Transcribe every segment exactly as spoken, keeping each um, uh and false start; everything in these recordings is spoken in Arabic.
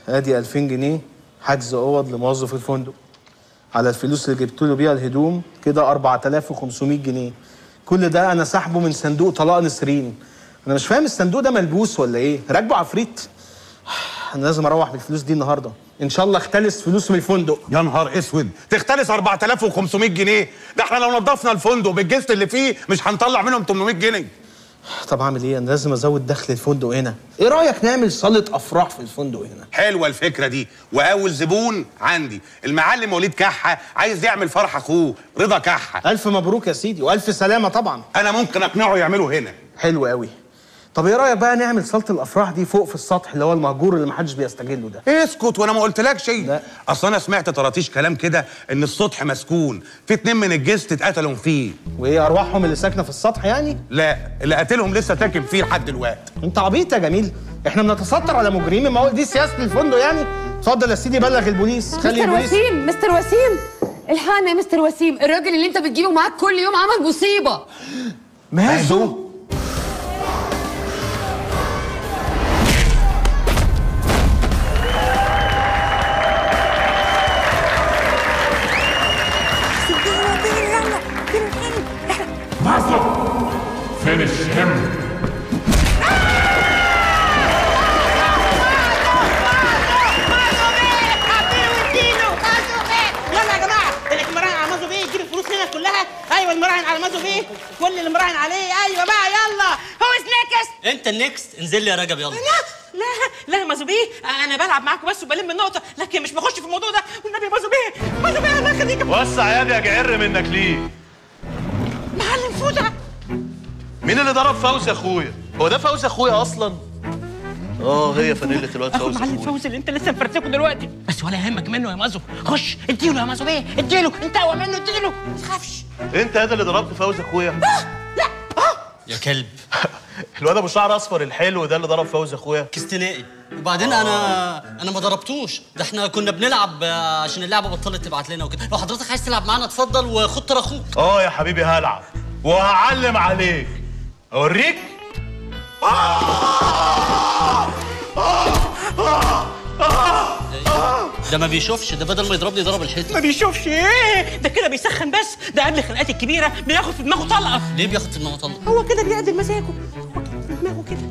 ادي ألفين جنيه حجز اوض لموظف الفندق، على الفلوس اللي جبت له بيها الهدوم كده أربعة آلاف وخمسمية جنيه. كل ده انا سحبه من صندوق طلاق نسرين. انا مش فاهم الصندوق ده ملبوس ولا ايه؟ راكبه عفريت؟ انا لازم اروح بالفلوس دي النهارده، ان شاء الله اختلس فلوس من الفندق. يا نهار اسود، تختلس أربعة آلاف وخمسمية جنيه؟ ده احنا لو نظفنا الفندق بالجست اللي فيه مش هنطلع منهم تمنمية جنيه. طب اعمل ايه؟ انا لازم ازود دخل الفندق هنا. ايه رايك نعمل صاله افراح في الفندق هنا؟ حلوه الفكره دي، واول زبون عندي المعلم وليد كحه عايز يعمل فرح اخوه رضا كحه. الف مبروك يا سيدي والف سلامه. طبعا انا ممكن اقنعه يعمله هنا. حلو قوي. طب ايه رايك بقى نعمل صاله الافراح دي فوق في السطح اللي هو المهجور اللي محدش بيستغله ده؟ اسكت وانا ما قلتلكش شيء. لا اصل انا سمعت طراطيش كلام كده ان السطح مسكون، في اتنين من الجست اتقتلوا فيه. وايه ارواحهم اللي ساكنه في السطح يعني؟ لا، اللي قاتلهم لسه ساكن فيه لحد دلوقتي. انت عبيط يا جميل، احنا بنتستر على مجرمين، ما هو دي سياسه الفندق يعني. اتفضل يا سيدي بلغ البوليس. خلي البوليس. مستر وسيم مستر وسيم الحقنا يا مستر وسيم، الراجل اللي انت بتجيبه معاك كل يوم عمل مصيبه. مازو؟ Finish him. يلا يا جماعه، اللي مراهن على مازو بيه يجيب الفلوس هنا كلها. ايوه المراهن على مازو بيه، كل اللي مراهن عليه. ايوه بقى يلا. هو از نيكست؟ انت النكست، انزل لي يا رجب يلا. لا لا لا مازو بيه، انا بلعب معاكم بس وبلم النقطه، لكن مش بخش في الموضوع ده. والنبي مازو بيه مازو بيه الله يخليك. وسع يا دي اجعر منك ليه؟ معلم فوده. مين اللي ضرب فوزي يا اخويا؟ هو ده فوزي اخويا اصلا؟ اه هي فانيلة الواد فوزي. معلم فوزي اللي انت لسه مفرتكه دلوقتي، بس ولا يهمك منه يا مازو. خش اديله يا مازو بيه، اديله، انت اقوى منه اديله، ما تخافش. انت هذا اللي ضربت فوزي اخويا؟ آه لا اه يا كلب. الواد ابو شعر اصفر الحلو ده اللي ضرب فوزي اخويا؟ كستنائي. وبعدين انا انا ما ضربتوش، ده احنا كنا بنلعب عشان اللعبه بطلت تبعت لنا وكده. لو حضرتك عايز تلعب معانا اتفضل وخد طار اخوك. اه يا حبيبي هلعب وهعلم عليك. اوريك. ده ما بيشوفش، ده بدل ما يضربني ضرب الحيطه. ما بيشوفش ايه؟ ده كده بيسخن بس، ده قبل الخناقات الكبيره بياخد في دماغه طلقه. ليه بياخد في دماغه طلقه؟ هو كده بيقدم مزاجه، هو كده في دماغه كده.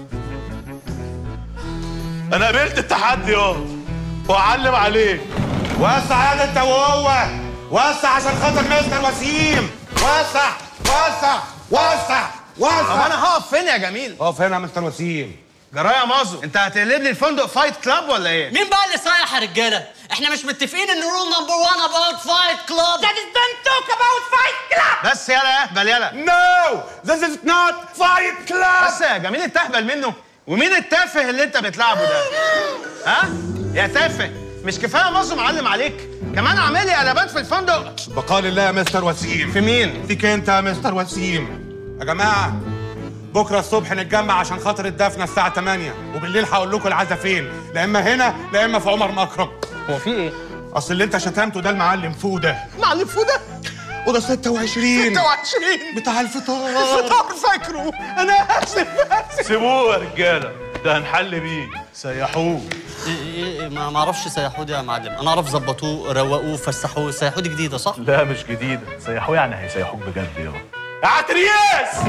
انا قبلت التحدي اه وهعلم عليك. وسع يا انت وهو، وسع عشان خاطر مستر وسيم. وسع وسع وسع وسع. طب انا هقف فين يا جميل؟ اقف هنا يا مستر وسيم. جرايه يا مازو، انت هتقلب لي الفندق فايت كلاب ولا ايه؟ مين بقى اللي صايح يا رجاله؟ احنا مش متفقين ان رول نمبر واحد اباوت فايت كلاب؟ That is don't talk about fight club. بس يلا اهبل يلا. نو ذيس از نوت فايت كلاب. بس يا جميل انت اهبل منه. ومين التافه اللي انت بتلعبه ده؟ ها؟ يا تافه، مش كفايه مازو معلم عليك؟ كمان عامل لي قلبات في الفندق. بقال الله يا مستر وسيم. في مين؟ فيك انت يا مستر وسيم. يا جماعه بكره الصبح نتجمع عشان خاطر الدفنه الساعه تمانية، وبالليل هقول لكم العزا فين، لا اما هنا لا اما في عمر مكرم. هو في ايه؟ اصل اللي انت شتمته ده المعلم فوده. معلم فوده؟ وده ستة وعشرين ستة وعشرين بتاع الفطار. الفطار فاكره. انا اسف اسف. سيبوه يا رجاله، ده هنحل بيه. سيحوه. ايه ايه ما ما اعرفش سيحوه دي يا معلم، انا اعرف ظبطوه روقوه فسحوه. سيحوه دي جديده صح؟ لا مش جديده، سيحوه يعني هيسيحوك بجد يابا. يا عترياس.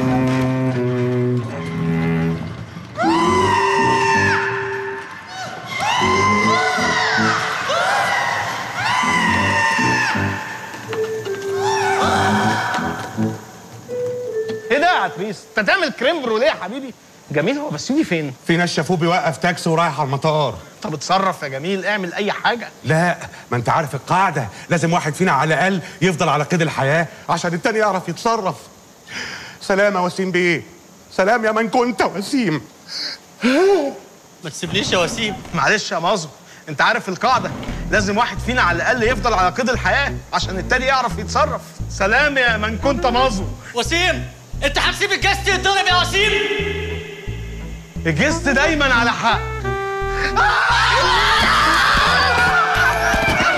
ايه ده يا عتريس؟ انت تعمل كريم بروليه يا حبيبي؟ جميل هو بسيوني فين؟ في ناس شافوه بيوقف تاكسي ورايح على المطار. طب اتصرف يا جميل، اعمل اي حاجه. لا ما انت عارف القاعده، لازم واحد فينا على الاقل يفضل على قيد الحياه عشان التاني يعرف يتصرف. سلام يا وسيم بيه، سلام يا من كنت وسيم. ما تسيبنيش يا وسيم. معلش يا مازو، انت عارف القاعده، لازم واحد فينا على الاقل يفضل على قيد الحياه عشان التاني يعرف يتصرف. سلام يا من كنت مازو. وسيم انت هتسيب الجست يتضرب يا وسيم؟ الجست دايما على حق.